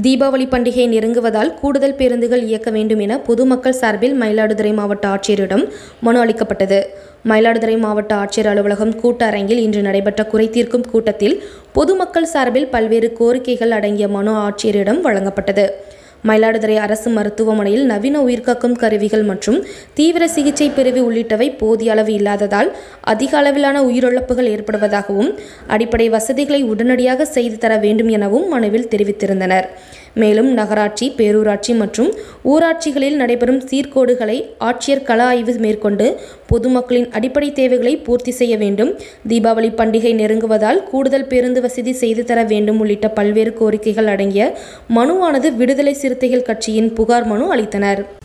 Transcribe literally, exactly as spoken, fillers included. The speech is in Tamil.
தீபாவளி பண்டிகை நெருங்குவதால் கூடுதல் பேருந்துகள் இயக்க வேண்டும் என பொதுமக்கள் சார்பில் மயிலாடுதுறை மாவட்ட ஆட்சியரிடம் மனு அளிக்கப்பட்டது. மயிலாடுதுறை மாவட்ட ஆட்சியர் அலுவலகம் கூட்ட அரங்கில் இன்று நடைபெற்ற குறைதீர்க்கும் கூட்டத்தில் பொதுமக்கள் சார்பில் பல்வேறு கோரிக்கைகள் அடங்கிய மனு ஆட்சியரிடம் வழங்கப்பட்டது. மயிலாடுதுறை அரசு மருத்துவமனையில் நவீன உயிர்காக்கும் கருவிகள் மற்றும் தீவிர சிகிச்சை பிரிவு உள்ளிட்டவை போதிய அளவு இல்லாததால் அதிக அளவிலான உயிரிழப்புகள் ஏற்படுவதாகவும் அடிப்படை வசதிகளை உடனடியாக செய்து தர வேண்டும் எனவும் மனுவில் தெரிவித்திருந்தனர். மேலும் நகராட்சி, பேரூராட்சி மற்றும் ஊராட்சிகளில் நடைபெறும் சீர்கேடுகளை ஆட்சியர் கள ஆய்வு மேற்கொண்டு பொதுமக்களின் அடிப்படை தேவைகளை பூர்த்தி செய்ய வேண்டும், தீபாவளி பண்டிகை நெருங்குவதால் கூடுதல் பேருந்து வசதி செய்து தர வேண்டும் உள்ளிட்ட பல்வேறு கோரிக்கைகள் அடங்கிய மனுவானது விடுதலை சிறுத்தைகள் கட்சியின் புகார் மனு அளித்தனர்.